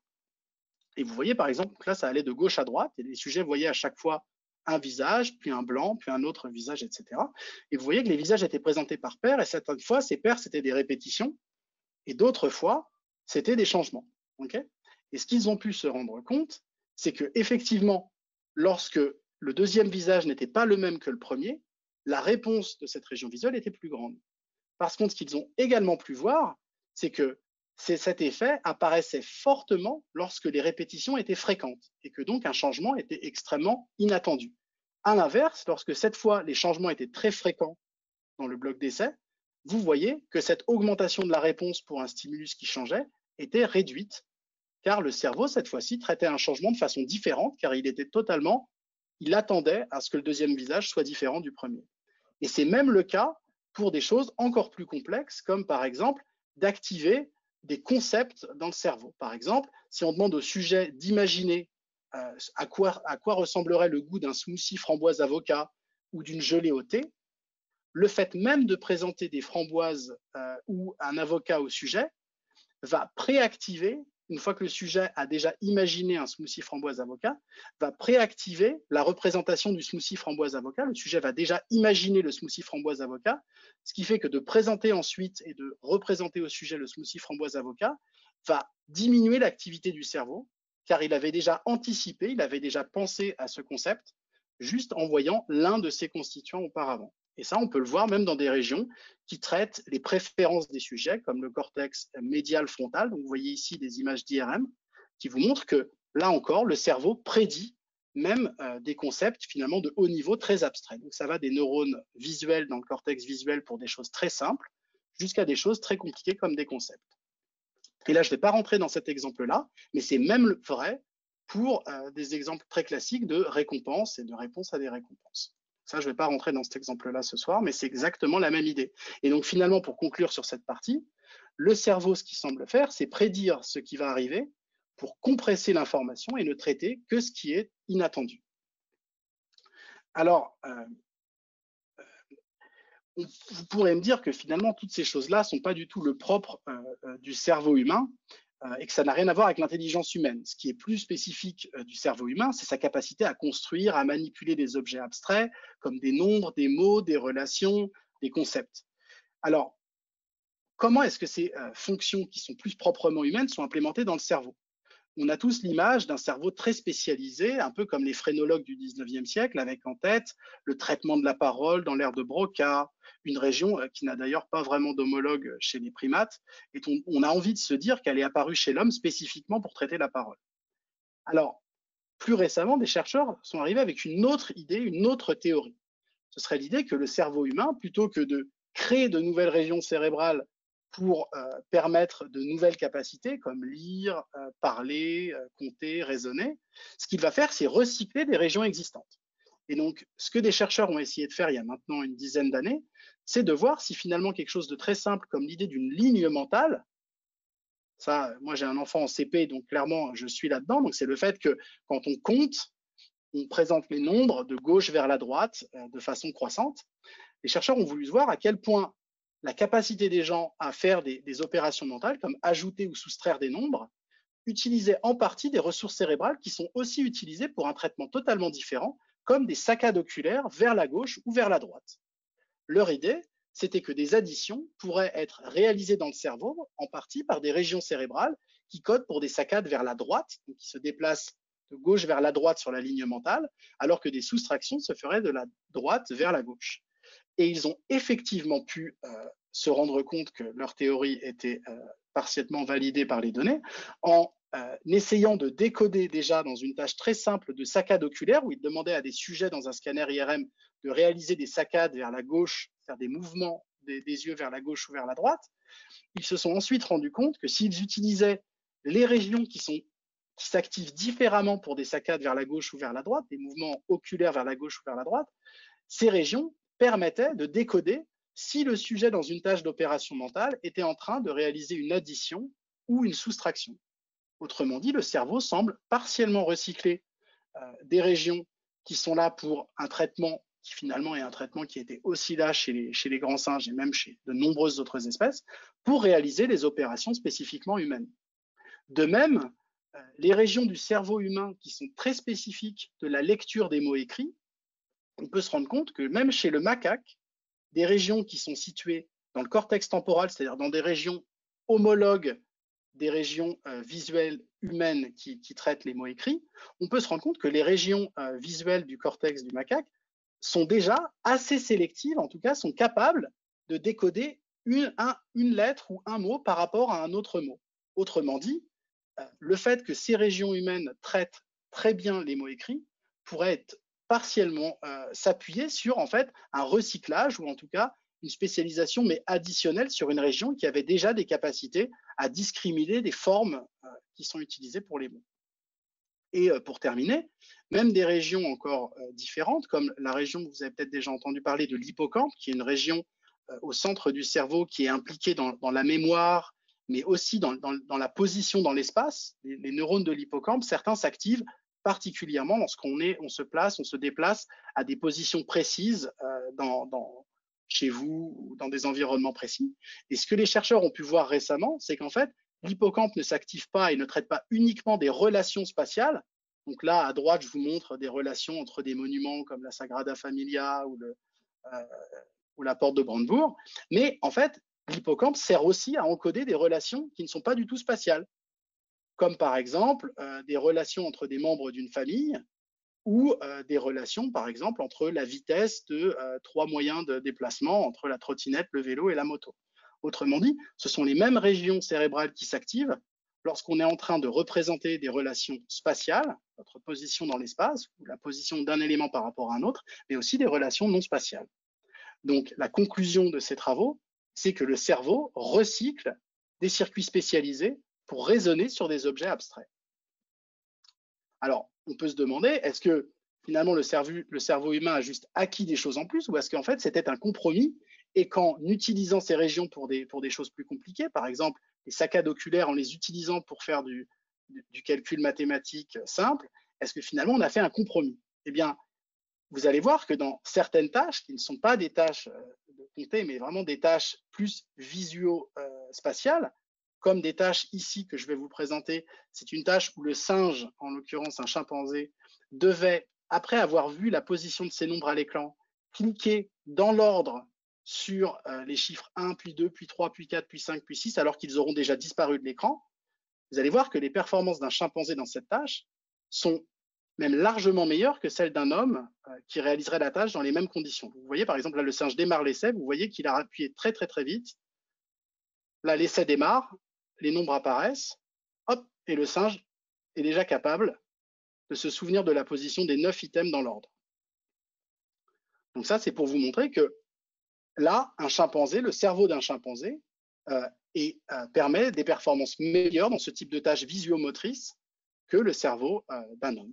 Et vous voyez par exemple que là ça allait de gauche à droite et les sujets voyaient à chaque fois un visage, puis un blanc, puis un autre visage, et cetera. Et vous voyez que les visages étaient présentés par paire et certaines fois ces paires c'était des répétitions et d'autres fois c'était des changements. Okay, et ce qu'ils ont pu se rendre compte, c'est que effectivement, lorsque le deuxième visage n'était pas le même que le premier, la réponse de cette région visuelle était plus grande. Par contre, ce qu'ils ont également pu voir, c'est que cet effet apparaissait fortement lorsque les répétitions étaient fréquentes et que donc un changement était extrêmement inattendu. À l'inverse, lorsque cette fois les changements étaient très fréquents dans le bloc d'essai, vous voyez que cette augmentation de la réponse pour un stimulus qui changeait était réduite, car le cerveau, cette fois-ci, traitait un changement de façon différente, car il était totalement, il attendait à ce que le deuxième visage soit différent du premier. Et c'est même le cas pour des choses encore plus complexes, comme par exemple d'activer des concepts dans le cerveau. Par exemple, si on demande au sujet d'imaginer euh, à, quoi, à quoi ressemblerait le goût d'un smoothie framboise avocat ou d'une gelée au thé, le fait même de présenter des framboises euh, ou un avocat au sujet va préactiver, une fois que le sujet a déjà imaginé un smoothie framboise avocat, va préactiver la représentation du smoothie framboise avocat. Le sujet va déjà imaginer le smoothie framboise avocat, ce qui fait que de présenter ensuite et de représenter au sujet le smoothie framboise avocat va diminuer l'activité du cerveau, car il avait déjà anticipé, il avait déjà pensé à ce concept, juste en voyant l'un de ses constituants auparavant. Et ça, on peut le voir même dans des régions qui traitent les préférences des sujets, comme le cortex médial frontal. Donc, vous voyez ici des images d'I R M qui vous montrent que, là encore, le cerveau prédit même euh, des concepts finalement de haut niveau très abstraits. Donc, ça va des neurones visuels dans le cortex visuel pour des choses très simples, jusqu'à des choses très compliquées comme des concepts. Et là, je ne vais pas rentrer dans cet exemple-là, mais c'est même vrai pour euh, des exemples très classiques de récompenses et de réponses à des récompenses. Ça, je ne vais pas rentrer dans cet exemple-là ce soir, mais c'est exactement la même idée. Et donc, finalement, pour conclure sur cette partie, le cerveau, ce qu'il semble faire, c'est prédire ce qui va arriver pour compresser l'information et ne traiter que ce qui est inattendu. Alors, euh, vous pourrez me dire que finalement, toutes ces choses-là ne sont pas du tout le propre euh, du cerveau humain euh, et que ça n'a rien à voir avec l'intelligence humaine. Ce qui est plus spécifique euh, du cerveau humain, c'est sa capacité à construire, à manipuler des objets abstraits comme des nombres, des mots, des relations, des concepts. Alors, comment est-ce que ces euh, fonctions qui sont plus proprement humaines sont implémentées dans le cerveau? On a tous l'image d'un cerveau très spécialisé, un peu comme les phrénologues du dix-neuvième siècle, avec en tête le traitement de la parole dans l'ère de Broca, une région qui n'a d'ailleurs pas vraiment d'homologue chez les primates, et on, on a envie de se dire qu'elle est apparue chez l'homme spécifiquement pour traiter la parole. Alors, plus récemment, des chercheurs sont arrivés avec une autre idée, une autre théorie. Ce serait l'idée que le cerveau humain, plutôt que de créer de nouvelles régions cérébrales pour euh, permettre de nouvelles capacités comme lire, euh, parler, euh, compter, raisonner, ce qu'il va faire, c'est recycler des régions existantes. Et donc, ce que des chercheurs ont essayé de faire il y a maintenant une dizaine d'années, c'est de voir si finalement quelque chose de très simple comme l'idée d'une ligne mentale, ça, moi j'ai un enfant en C P, donc clairement je suis là-dedans, donc c'est le fait que quand on compte, on présente les nombres de gauche vers la droite euh, de façon croissante. Les chercheurs ont voulu voir à quel point la capacité des gens à faire des, des opérations mentales, comme ajouter ou soustraire des nombres, utilisait en partie des ressources cérébrales qui sont aussi utilisées pour un traitement totalement différent, comme des saccades oculaires vers la gauche ou vers la droite. Leur idée, c'était que des additions pourraient être réalisées dans le cerveau, en partie par des régions cérébrales qui codent pour des saccades vers la droite, donc qui se déplacent de gauche vers la droite sur la ligne mentale, alors que des soustractions se feraient de la droite vers la gauche. Et ils ont effectivement pu euh, se rendre compte que leur théorie était euh, partiellement validée par les données en euh, essayant de décoder déjà dans une tâche très simple de saccade oculaire, où ils demandaient à des sujets dans un scanner I R M de réaliser des saccades vers la gauche, faire des mouvements des, des yeux vers la gauche ou vers la droite. Ils se sont ensuite rendus compte que s'ils utilisaient les régions qui sont qui s'activent différemment pour des saccades vers la gauche ou vers la droite, des mouvements oculaires vers la gauche ou vers la droite, ces régions permettaient de décoder si le sujet dans une tâche d'opération mentale était en train de réaliser une addition ou une soustraction. Autrement dit, le cerveau semble partiellement recycler euh, des régions qui sont là pour un traitement qui finalement est un traitement qui était aussi là chez les, chez les grands singes et même chez de nombreuses autres espèces, pour réaliser des opérations spécifiquement humaines. De même, euh, les régions du cerveau humain qui sont très spécifiques de la lecture des mots écrits, on peut se rendre compte que même chez le macaque, des régions qui sont situées dans le cortex temporal, c'est-à-dire dans des régions homologues des régions euh, visuelles humaines qui, qui traitent les mots écrits, on peut se rendre compte que les régions euh, visuelles du cortex du macaque sont déjà assez sélectives, en tout cas sont capables de décoder une, un, une lettre ou un mot par rapport à un autre mot. Autrement dit, euh, le fait que ces régions humaines traitent très bien les mots écrits pourrait être partiellement euh, s'appuyer sur en fait un recyclage ou en tout cas une spécialisation mais additionnelle sur une région qui avait déjà des capacités à discriminer des formes euh, qui sont utilisées pour les mots. Et euh, pour terminer, même des régions encore euh, différentes, comme la région que vous avez peut-être déjà entendu parler de l'hippocampe, qui est une région euh, au centre du cerveau qui est impliquée dans, dans la mémoire, mais aussi dans, dans, dans la position dans l'espace. Les, les neurones de l'hippocampe, certains s'activent particulièrement lorsqu'on est, on se place, on se déplace à des positions précises euh, dans, dans, chez vous ou dans des environnements précis. Et ce que les chercheurs ont pu voir récemment, c'est qu'en fait, l'hippocampe ne s'active pas et ne traite pas uniquement des relations spatiales. Donc là, à droite, je vous montre des relations entre des monuments comme la Sagrada Familia ou, le, euh, ou la porte de Brandebourg. Mais en fait, l'hippocampe sert aussi à encoder des relations qui ne sont pas du tout spatiales, comme par exemple euh, des relations entre des membres d'une famille ou euh, des relations, par exemple, entre la vitesse de euh, trois moyens de déplacement, entre la trottinette, le vélo et la moto. Autrement dit, ce sont les mêmes régions cérébrales qui s'activent lorsqu'on est en train de représenter des relations spatiales, notre position dans l'espace, ou la position d'un élément par rapport à un autre, mais aussi des relations non spatiales. Donc, la conclusion de ces travaux, c'est que le cerveau recycle des circuits spécialisés pour raisonner sur des objets abstraits. Alors, on peut se demander, est-ce que finalement le cerveau, le cerveau humain a juste acquis des choses en plus, ou est-ce qu'en fait c'était un compromis et qu'en utilisant ces régions pour des, pour des choses plus compliquées, par exemple les saccades oculaires, en les utilisant pour faire du, du, du calcul mathématique simple, est-ce que finalement on a fait un compromis? Eh bien, vous allez voir que dans certaines tâches, qui ne sont pas des tâches de compter, mais vraiment des tâches plus visuo-spatiales, comme des tâches ici que je vais vous présenter, c'est une tâche où le singe, en l'occurrence un chimpanzé, devait, après avoir vu la position de ses nombres à l'écran, cliquer dans l'ordre sur euh, les chiffres un, puis deux, puis trois, puis quatre, puis cinq, puis six, alors qu'ils auront déjà disparu de l'écran. Vous allez voir que les performances d'un chimpanzé dans cette tâche sont même largement meilleures que celles d'un homme euh, qui réaliserait la tâche dans les mêmes conditions. Vous voyez, par exemple, là, le singe démarre l'essai, vous voyez qu'il a appuyé très, très, très vite. Là, l'essai démarre, les nombres apparaissent, hop, et le singe est déjà capable de se souvenir de la position des neuf items dans l'ordre. Donc ça, c'est pour vous montrer que là, un chimpanzé, le cerveau d'un chimpanzé, euh, et, euh, permet des performances meilleures dans ce type de tâches visuomotrices que le cerveau euh, d'un homme.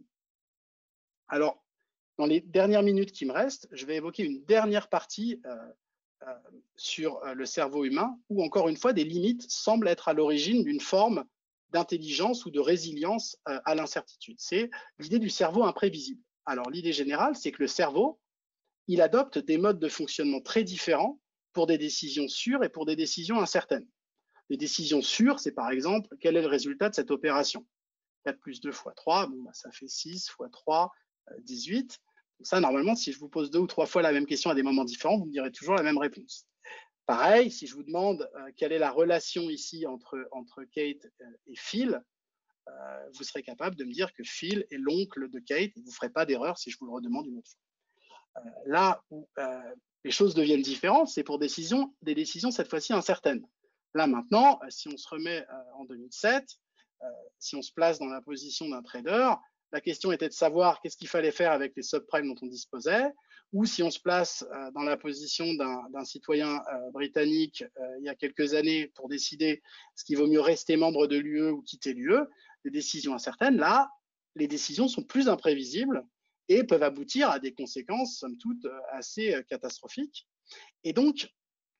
Alors, dans les dernières minutes qui me restent, je vais évoquer une dernière partie euh, euh, sur euh, le cerveau humain, où encore une fois, des limites semblent être à l'origine d'une forme d'intelligence ou de résilience euh, à l'incertitude. C'est l'idée du cerveau imprévisible. Alors, l'idée générale, c'est que le cerveau, il adopte des modes de fonctionnement très différents pour des décisions sûres et pour des décisions incertaines. Les décisions sûres, c'est par exemple, quel est le résultat de cette opération? quatre plus deux fois trois, bon, bah, ça fait six fois trois, dix-huit. Donc ça, normalement, si je vous pose deux ou trois fois la même question à des moments différents, vous me direz toujours la même réponse. Pareil, si je vous demande euh, quelle est la relation ici entre, entre Kate et Phil, euh, vous serez capable de me dire que Phil est l'oncle de Kate, et vous ne ferez pas d'erreur si je vous le redemande une autre fois. Euh, là où euh, les choses deviennent différentes, c'est pour décision, des décisions cette fois-ci incertaines. Là maintenant, si on se remet euh, en deux mille sept, euh, si on se place dans la position d'un trader, la question était de savoir qu'est-ce qu'il fallait faire avec les subprimes dont on disposait, ou si on se place euh, dans la position d'un citoyen euh, britannique euh, il y a quelques années pour décider ce qu'il vaut mieux rester membre de l'U E ou quitter l'U E, des décisions incertaines, là, les décisions sont plus imprévisibles et peuvent aboutir à des conséquences, somme toute, assez euh, catastrophiques. Et donc,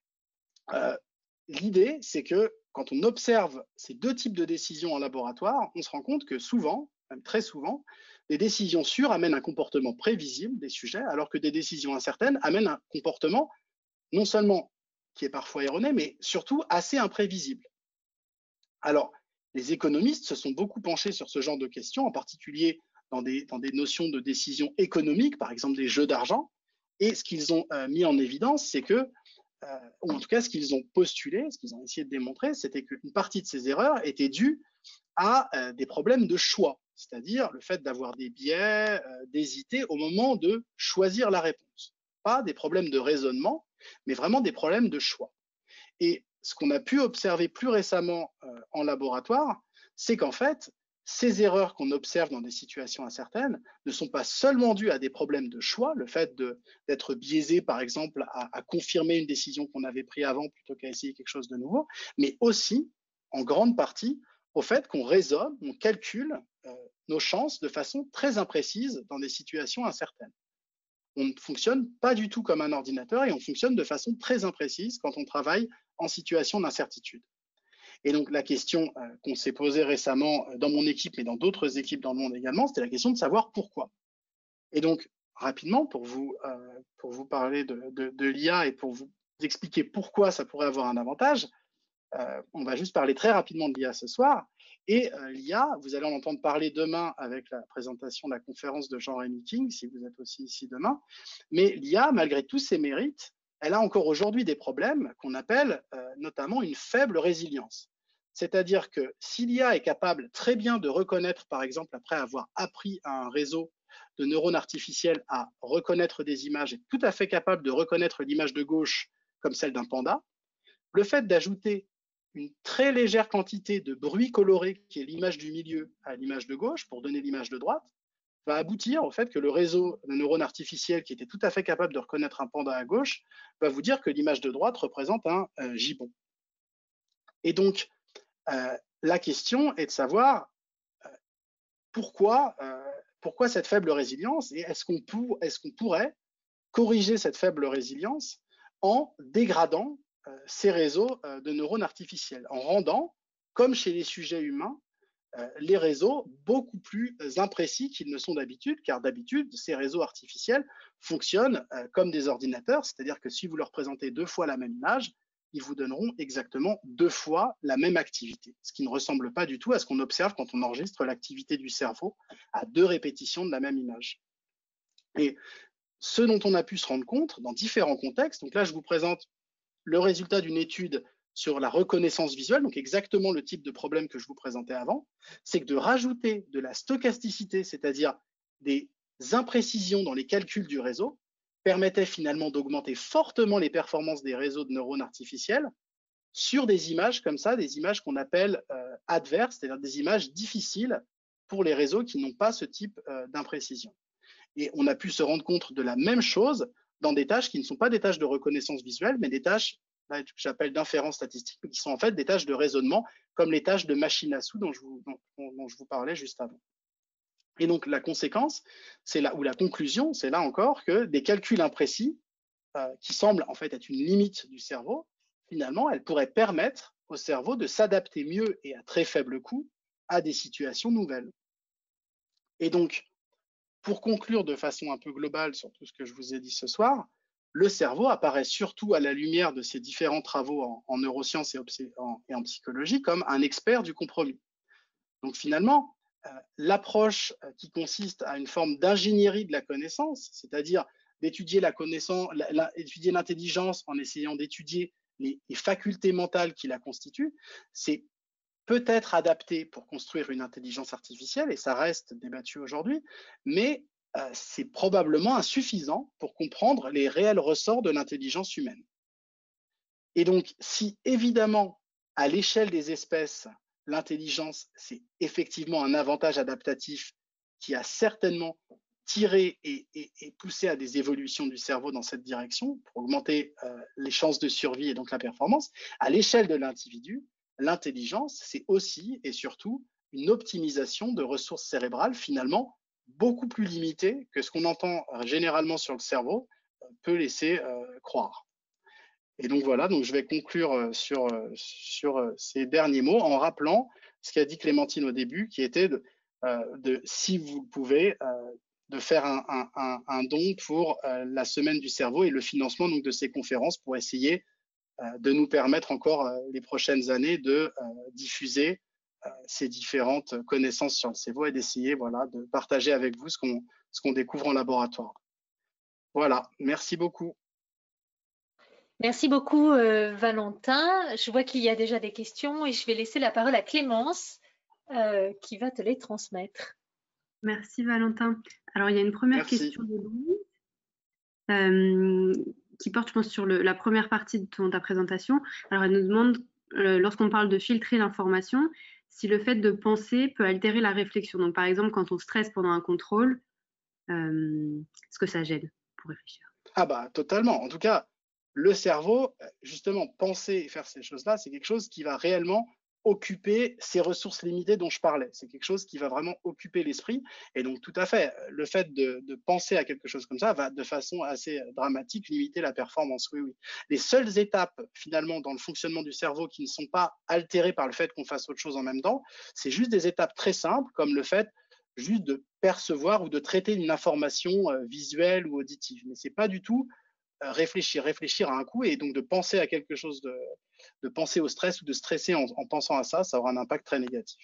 euh, l'idée, c'est que quand on observe ces deux types de décisions en laboratoire, on se rend compte que souvent, même très souvent, des décisions sûres amènent un comportement prévisible des sujets, alors que des décisions incertaines amènent un comportement non seulement qui est parfois erroné, mais surtout assez imprévisible. Alors, les économistes se sont beaucoup penchés sur ce genre de questions, en particulier dans des, dans des notions de décision économique, par exemple des jeux d'argent, et ce qu'ils ont euh, mis en évidence, c'est que Euh, ou en tout cas ce qu'ils ont postulé, ce qu'ils ont essayé de démontrer, c'était qu'une partie de ces erreurs était due à euh, des problèmes de choix, c'est-à-dire le fait d'avoir des biais, euh, d'hésiter au moment de choisir la réponse. Pas des problèmes de raisonnement, mais vraiment des problèmes de choix. Et ce qu'on a pu observer plus récemment euh, en laboratoire, c'est qu'en fait, ces erreurs qu'on observe dans des situations incertaines ne sont pas seulement dues à des problèmes de choix, le fait d'être biaisé, par exemple, à, à confirmer une décision qu'on avait prise avant plutôt qu'à essayer quelque chose de nouveau, mais aussi, en grande partie, au fait qu'on raisonne, on calcule euh, nos chances de façon très imprécise dans des situations incertaines. On ne fonctionne pas du tout comme un ordinateur et on fonctionne de façon très imprécise quand on travaille en situation d'incertitude. Et donc la question euh, qu'on s'est posée récemment dans mon équipe, mais dans d'autres équipes dans le monde également, c'était la question de savoir pourquoi. Et donc, rapidement, pour vous, euh, pour vous parler de, de, de l'I A et pour vous expliquer pourquoi ça pourrait avoir un avantage, euh, on va juste parler très rapidement de l'I A ce soir. Et euh, l'I A, vous allez en entendre parler demain avec la présentation de la conférence de Jean-Rémy King, si vous êtes aussi ici demain. Mais l'I A, malgré tous ses mérites, elle a encore aujourd'hui des problèmes qu'on appelle euh, notamment une faible résilience. C'est-à-dire que si l'I A est capable très bien de reconnaître, par exemple, après avoir appris à un réseau, de neurones artificiels à reconnaître des images, est tout à fait capable de reconnaître l'image de gauche comme celle d'un panda. Le fait d'ajouter une très légère quantité de bruit coloré, qui est l'image du milieu, à l'image de gauche, pour donner l'image de droite, va aboutir au fait que le réseau de neurones artificiels, qui était tout à fait capable de reconnaître un panda à gauche, va vous dire que l'image de droite représente un euh, gibbon. Et donc, euh, la question est de savoir euh, pourquoi, euh, pourquoi cette faible résilience, et est-ce qu'on pour, est-ce qu'on pourrait corriger cette faible résilience en dégradant euh, ces réseaux euh, de neurones artificiels, en rendant, comme chez les sujets humains, euh, les réseaux beaucoup plus imprécis qu'ils ne sont d'habitude, car d'habitude, ces réseaux artificiels fonctionnent euh, comme des ordinateurs, c'est-à-dire que si vous leur présentez deux fois la même image, ils vous donneront exactement deux fois la même activité, ce qui ne ressemble pas du tout à ce qu'on observe quand on enregistre l'activité du cerveau à deux répétitions de la même image. Et ce dont on a pu se rendre compte dans différents contextes, donc là je vous présente le résultat d'une étude sur la reconnaissance visuelle, donc exactement le type de problème que je vous présentais avant, c'est que de rajouter de la stochasticité, c'est-à-dire des imprécisions dans les calculs du réseau, permettait finalement d'augmenter fortement les performances des réseaux de neurones artificiels sur des images comme ça, des images qu'on appelle euh, adverses, c'est-à-dire des images difficiles pour les réseaux qui n'ont pas ce type euh, d'imprécision. Et on a pu se rendre compte de la même chose dans des tâches qui ne sont pas des tâches de reconnaissance visuelle, mais des tâches que j'appelle d'inférence statistique, mais qui sont en fait des tâches de raisonnement, comme les tâches de machine à sous dont je vous, dont, dont je vous parlais juste avant. Et donc la conséquence, c'est là, ou la conclusion, c'est là encore que des calculs imprécis, euh, qui semblent en fait être une limite du cerveau, finalement, elles pourraient permettre au cerveau de s'adapter mieux et à très faible coût à des situations nouvelles. Et donc, pour conclure de façon un peu globale sur tout ce que je vous ai dit ce soir, le cerveau apparaît surtout à la lumière de ces différents travaux en, en neurosciences et, en, et en psychologie comme un expert du compromis. Donc finalement, euh, l'approche qui consiste à une forme d'ingénierie de la connaissance, c'est-à-dire d'étudier la connaissance, la, la, étudier l'intelligence en essayant d'étudier les, les facultés mentales qui la constituent, c'est peut-être adapté pour construire une intelligence artificielle, et ça reste débattu aujourd'hui, mais euh, c'est probablement insuffisant pour comprendre les réels ressorts de l'intelligence humaine. Et donc, si évidemment, à l'échelle des espèces, l'intelligence, c'est effectivement un avantage adaptatif qui a certainement tiré et, et, et poussé à des évolutions du cerveau dans cette direction pour augmenter euh, les chances de survie et donc la performance, à l'échelle de l'individu, l'intelligence, c'est aussi et surtout une optimisation de ressources cérébrales finalement beaucoup plus limitée que ce qu'on entend généralement sur le cerveau peut laisser euh, croire. Et donc voilà, donc je vais conclure sur, sur ces derniers mots en rappelant ce qu'a dit Clémentine au début, qui était de, euh, de si vous le pouvez, euh, de faire un, un, un don pour euh, la semaine du cerveau et le financement donc, de ces conférences pour essayer euh, de nous permettre encore euh, les prochaines années de euh, diffuser euh, ces différentes connaissances sur le cerveau et d'essayer voilà, de partager avec vous ce qu'on ce qu'on découvre en laboratoire. Voilà, merci beaucoup. Merci beaucoup, euh, Valentin. Je vois qu'il y a déjà des questions et je vais laisser la parole à Clémence euh, qui va te les transmettre. Merci, Valentin. Alors, il y a une première Merci. question de Louis euh, qui porte, je pense, sur le, la première partie de ton, ta présentation. Alors, elle nous demande, euh, lorsqu'on parle de filtrer l'information, si le fait de penser peut altérer la réflexion. Donc, par exemple, quand on stresse pendant un contrôle, euh, est-ce que ça gêne pour réfléchir? Ah bah, totalement. En tout cas, le cerveau, justement, penser et faire ces choses-là, c'est quelque chose qui va réellement occuper ces ressources limitées dont je parlais. C'est quelque chose qui va vraiment occuper l'esprit. Et donc, tout à fait, le fait de, de penser à quelque chose comme ça va de façon assez dramatique limiter la performance. Oui, oui. Les seules étapes, finalement, dans le fonctionnement du cerveau qui ne sont pas altérées par le fait qu'on fasse autre chose en même temps, c'est juste des étapes très simples, comme le fait juste de percevoir ou de traiter une information euh, visuelle ou auditive. Mais c'est pas du tout euh, réfléchir, réfléchir à un coup et donc de penser à quelque chose, de, de penser au stress ou de stresser en, en pensant à ça, ça aura un impact très négatif.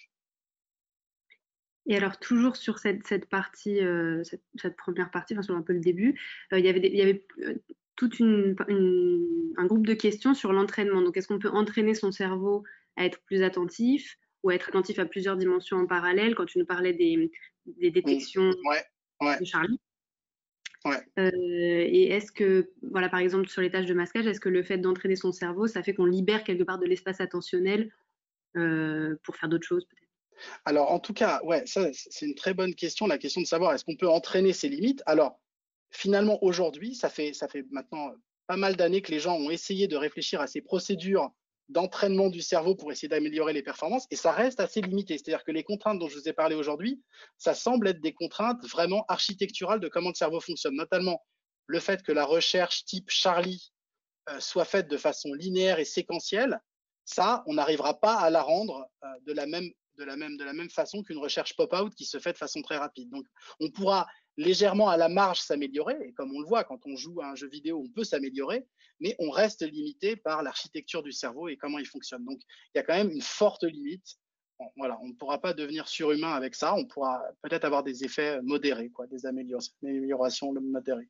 Et alors, toujours sur cette, cette partie, euh, cette, cette première partie, enfin sur un peu le début, euh, il y avait, des, il y avait euh, toute une, une, un groupe de questions sur l'entraînement. Donc, est-ce qu'on peut entraîner son cerveau à être plus attentif ou à être attentif à plusieurs dimensions en parallèle? Quand tu nous parlais des, des détections. Ouais, Ouais, de Charlie. ouais. Euh, et est-ce que, voilà, par exemple, sur les tâches de masquage, est-ce que le fait d'entraîner son cerveau, ça fait qu'on libère quelque part de l'espace attentionnel euh, pour faire d'autres choses, peut-être? Alors, en tout cas, ouais, ça, c'est une très bonne question, la question de savoir est-ce qu'on peut entraîner ses limites. Alors, finalement, aujourd'hui, ça fait, ça fait maintenant pas mal d'années que les gens ont essayé de réfléchir à ces procédures d'entraînement du cerveau pour essayer d'améliorer les performances, et ça reste assez limité. C'est-à-dire que les contraintes dont je vous ai parlé aujourd'hui, ça semble être des contraintes vraiment architecturales de comment le cerveau fonctionne, notamment le fait que la recherche type Charlie euh, soit faite de façon linéaire et séquentielle. Ça, on n'arrivera pas à la rendre euh, de la même de la même, de la même façon qu'une recherche pop-out qui se fait de façon très rapide. Donc, on pourra légèrement à la marge s'améliorer, et comme on le voit quand on joue à un jeu vidéo, on peut s'améliorer, mais on reste limité par l'architecture du cerveau et comment il fonctionne. Donc, il y a quand même une forte limite. Bon, voilà, on ne pourra pas devenir surhumain avec ça, on pourra peut-être avoir des effets modérés, quoi, des améliorations, améliorations modérées.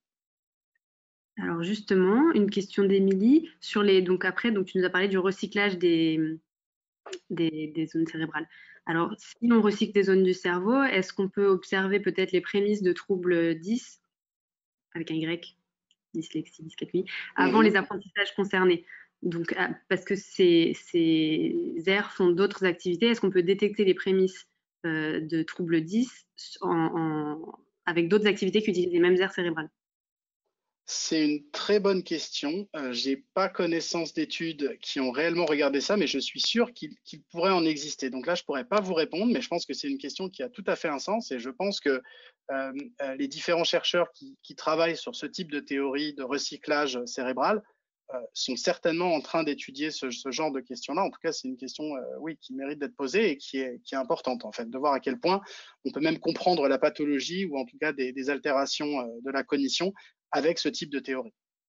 Alors justement, une question d'Émilie sur les. Donc après, donc tu nous as parlé du recyclage des, des, des zones cérébrales. Alors, si on recycle des zones du cerveau, est-ce qu'on peut observer peut-être les prémices de troubles dys, avec un Y, dyslexie, dyscalculie, avant Mhm. les apprentissages concernés? Donc, parce que ces, ces aires font d'autres activités, est-ce qu'on peut détecter les prémices euh, de troubles dys en, en, avec d'autres activités qui utilisent les mêmes aires cérébrales? C'est une très bonne question. Euh, j'ai pas connaissance d'études qui ont réellement regardé ça, mais je suis sûr qu'il qu'il pourrait en exister. Donc là, je pourrais pas vous répondre, mais je pense que c'est une question qui a tout à fait un sens, et je pense que euh, euh, les différents chercheurs qui, qui travaillent sur ce type de théorie de recyclage cérébral euh, sont certainement en train d'étudier ce, ce genre de questions-là. En tout cas, c'est une question, euh, oui, qui mérite d'être posée et qui est, qui est importante, en fait, de voir à quel point on peut même comprendre la pathologie ou en tout cas des, des altérations euh, de la cognition avec ce type de théorie.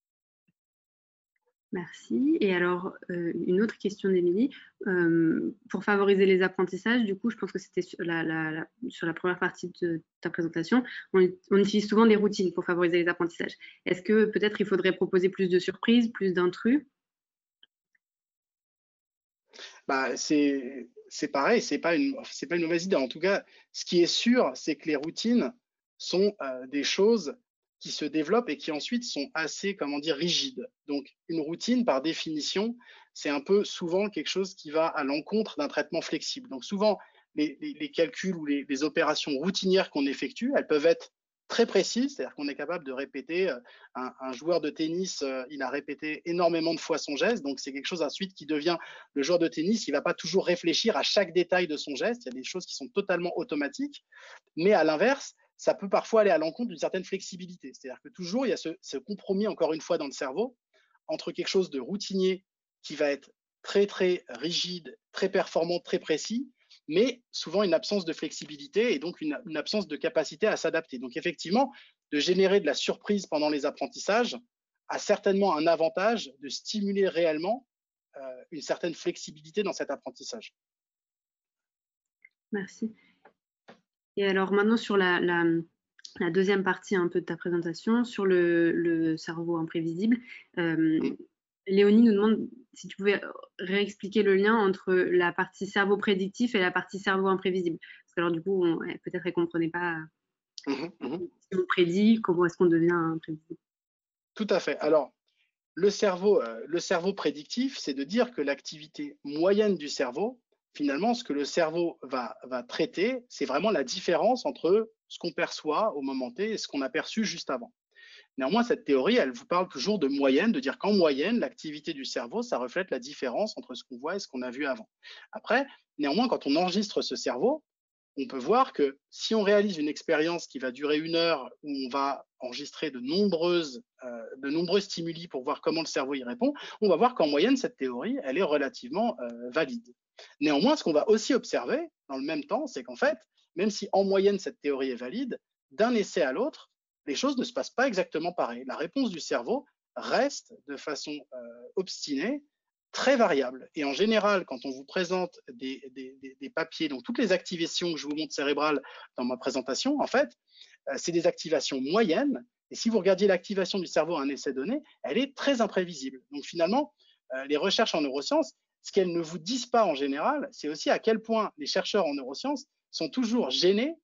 Merci. Et alors, euh, une autre question d'Émilie. Euh, pour favoriser les apprentissages, du coup, je pense que c'était sur la, la, la, sur la première partie de ta présentation, on, on utilise souvent des routines pour favoriser les apprentissages. Est-ce que peut-être il faudrait proposer plus de surprises, plus d'intrus? Bah, c'est c'est pareil, c'est pas une c'est pas une mauvaise idée. En tout cas, ce qui est sûr, c'est que les routines sont euh, des choses qui se développent et qui ensuite sont assez, comment dire, rigides. Donc, une routine, par définition, c'est un peu souvent quelque chose qui va à l'encontre d'un traitement flexible. Donc, souvent, les, les, les calculs ou les, les opérations routinières qu'on effectue, elles peuvent être très précises, c'est-à-dire qu'on est capable de répéter, euh, un, un joueur de tennis, euh, il a répété énormément de fois son geste, donc c'est quelque chose ensuite qui devient le joueur de tennis, il ne va pas toujours réfléchir à chaque détail de son geste. Il y a des choses qui sont totalement automatiques. Mais à l'inverse, ça peut parfois aller à l'encontre d'une certaine flexibilité. C'est-à-dire que toujours, il y a ce, ce compromis, encore une fois, dans le cerveau, entre quelque chose de routinier qui va être très, très rigide, très performant, très précis, mais souvent une absence de flexibilité et donc une, une absence de capacité à s'adapter. Donc effectivement, de générer de la surprise pendant les apprentissages a certainement un avantage de stimuler réellement euh, une certaine flexibilité dans cet apprentissage. Merci. Et alors maintenant sur la, la, la deuxième partie un peu de ta présentation, sur le, le cerveau imprévisible, euh, Mmh. Léonie nous demande si tu pouvais réexpliquer le lien entre la partie cerveau prédictif et la partie cerveau imprévisible. Parce que alors du coup, peut-être elle ne comprenait pas Mmh, mmh. si on prédit, comment est-ce qu'on devient imprévisible. Tout à fait. Alors, le cerveau, euh, le cerveau prédictif, c'est de dire que l'activité moyenne du cerveau, finalement, ce que le cerveau va, va traiter, c'est vraiment la différence entre ce qu'on perçoit au moment T et ce qu'on a perçu juste avant. Néanmoins, cette théorie, elle vous parle toujours de moyenne, de dire qu'en moyenne, l'activité du cerveau, ça reflète la différence entre ce qu'on voit et ce qu'on a vu avant. Après, néanmoins, quand on enregistre ce cerveau, on peut voir que si on réalise une expérience qui va durer une heure, où on va enregistrer de nombreuses, euh, de nombreux stimuli pour voir comment le cerveau y répond, on va voir qu'en moyenne, cette théorie, elle est relativement euh, valide. Néanmoins, ce qu'on va aussi observer dans le même temps, c'est qu'en fait, même si en moyenne, cette théorie est valide, d'un essai à l'autre, les choses ne se passent pas exactement pareil. La réponse du cerveau reste de façon euh, obstinée très variable. Et en général, quand on vous présente des, des, des, papiers, donc toutes les activations que je vous montre cérébrales dans ma présentation, en fait, euh, c'est des activations moyennes. Et si vous regardiez l'activation du cerveau à un essai donné, elle est très imprévisible. Donc finalement, euh, les recherches en neurosciences, ce qu'elles ne vous disent pas en général, c'est aussi à quel point les chercheurs en neurosciences sont toujours gênés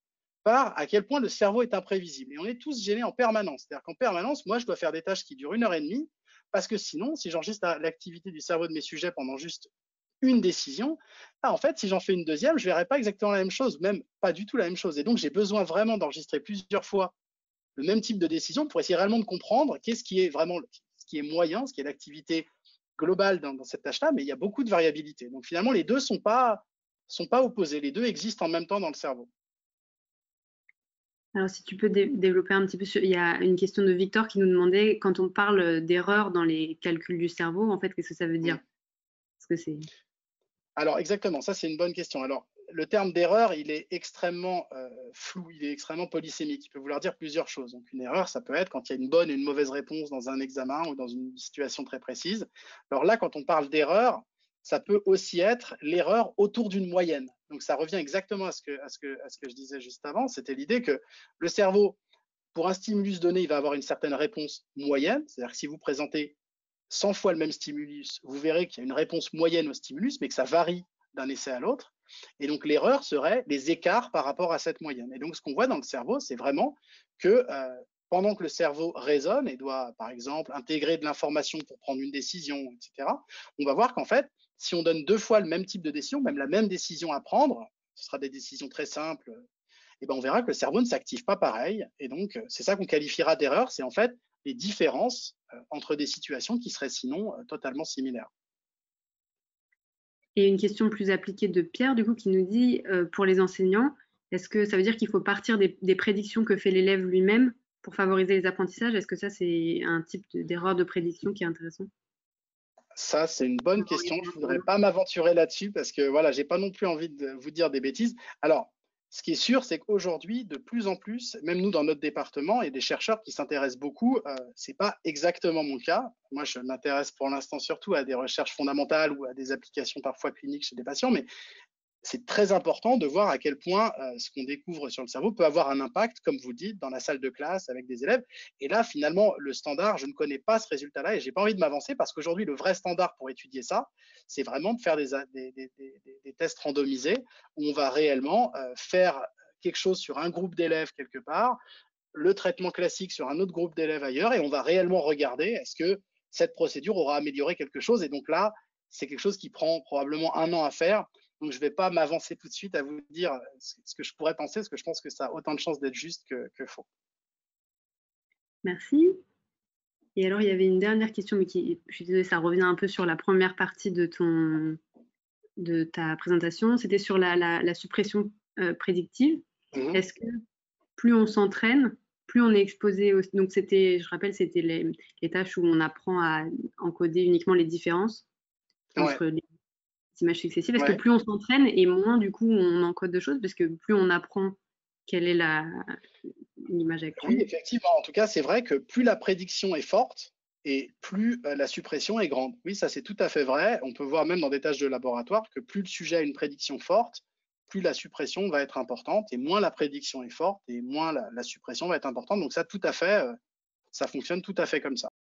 par à quel point le cerveau est imprévisible. Et on est tous gênés en permanence. C'est-à-dire qu'en permanence, moi, je dois faire des tâches qui durent une heure et demie, parce que sinon, si j'enregistre l'activité du cerveau de mes sujets pendant juste une décision, ah, en fait, si j'en fais une deuxième, je ne verrai pas exactement la même chose, même pas du tout la même chose. Et donc, j'ai besoin vraiment d'enregistrer plusieurs fois le même type de décision pour essayer réellement de comprendre qu'est-ce qui est vraiment, ce qui est moyen, ce qui est l'activité globale dans, dans cette tâche-là, mais il y a beaucoup de variabilité. Donc, finalement, les deux ne sont pas, sont pas opposés. Les deux existent en même temps dans le cerveau. Alors, si tu peux dé développer un petit peu, sur, il y a une question de Victor qui nous demandait, quand on parle d'erreurs dans les calculs du cerveau, en fait, qu'est-ce que ça veut dire? Parce que c'est... Alors, exactement, ça, c'est une bonne question. Alors, le terme d'erreur, il est extrêmement euh, flou, il est extrêmement polysémique. Il peut vouloir dire plusieurs choses. Donc, une erreur, ça peut être quand il y a une bonne et une mauvaise réponse dans un examen ou dans une situation très précise. Alors là, quand on parle d'erreur, ça peut aussi être l'erreur autour d'une moyenne. Donc, ça revient exactement à ce que, à ce que, à ce que je disais juste avant. C'était l'idée que le cerveau, pour un stimulus donné, il va avoir une certaine réponse moyenne. C'est-à-dire que si vous présentez cent fois le même stimulus, vous verrez qu'il y a une réponse moyenne au stimulus, mais que ça varie d'un essai à l'autre. Et donc, l'erreur serait les écarts par rapport à cette moyenne. Et donc, ce qu'on voit dans le cerveau, c'est vraiment que euh, pendant que le cerveau raisonne et doit, par exemple, intégrer de l'information pour prendre une décision, et cetera, on va voir qu'en fait, si on donne deux fois le même type de décision, même la même décision à prendre, ce sera des décisions très simples, et ben on verra que le cerveau ne s'active pas pareil. Et donc, c'est ça qu'on qualifiera d'erreur, c'est en fait les différences euh, entre des situations qui seraient sinon euh, totalement similaires. Et une question plus appliquée de Pierre, du coup, qui nous dit, euh, pour les enseignants, est-ce que ça veut dire qu'il faut partir des, des prédictions que fait l'élève lui-même pour favoriser les apprentissages? Est-ce que ça, c'est un type d'erreur de, de prédiction qui est intéressant? Ça, c'est une bonne question. Je ne voudrais pas m'aventurer là-dessus parce que voilà, j'ai pas non plus envie de vous dire des bêtises. Alors, ce qui est sûr, c'est qu'aujourd'hui, de plus en plus, même nous dans notre département, il y a des chercheurs qui s'intéressent beaucoup. Euh, c'est pas exactement mon cas. Moi, je m'intéresse pour l'instant surtout à des recherches fondamentales ou à des applications parfois cliniques chez des patients, mais c'est très important de voir à quel point euh, ce qu'on découvre sur le cerveau peut avoir un impact, comme vous dites, dans la salle de classe avec des élèves. Et là, finalement, le standard, je ne connais pas ce résultat-là et je n'ai pas envie de m'avancer parce qu'aujourd'hui, le vrai standard pour étudier ça, c'est vraiment de faire des, des, des, des, des tests randomisés où on va réellement euh, faire quelque chose sur un groupe d'élèves quelque part, le traitement classique sur un autre groupe d'élèves ailleurs, et on va réellement regarder est-ce que cette procédure aura amélioré quelque chose. Et donc là, c'est quelque chose qui prend probablement un an à faire. Donc, je ne vais pas m'avancer tout de suite à vous dire ce que je pourrais penser, parce que je pense que ça a autant de chances d'être juste que, que faux. Merci. Et alors, il y avait une dernière question, mais qui, je suis désolée, ça revient un peu sur la première partie de, ton, de ta présentation. C'était sur la, la, la suppression euh, prédictive. Mm-hmm. Est-ce que plus on s'entraîne, plus on est exposé, au, donc c'était, je rappelle, c'était les, les tâches où on apprend à encoder uniquement les différences entre ouais. les images successives. Est-ce ouais. que plus on s'entraîne et moins, du coup, on encode de choses, parce que plus on apprend quelle est la l'image actuelle? Oui, effectivement. En tout cas, c'est vrai que plus la prédiction est forte et plus euh, la suppression est grande. Oui, ça, c'est tout à fait vrai. On peut voir même dans des tâches de laboratoire que plus le sujet a une prédiction forte, plus la suppression va être importante, et moins la prédiction est forte et moins la, la suppression va être importante. Donc ça, tout à fait, euh, ça fonctionne tout à fait comme ça.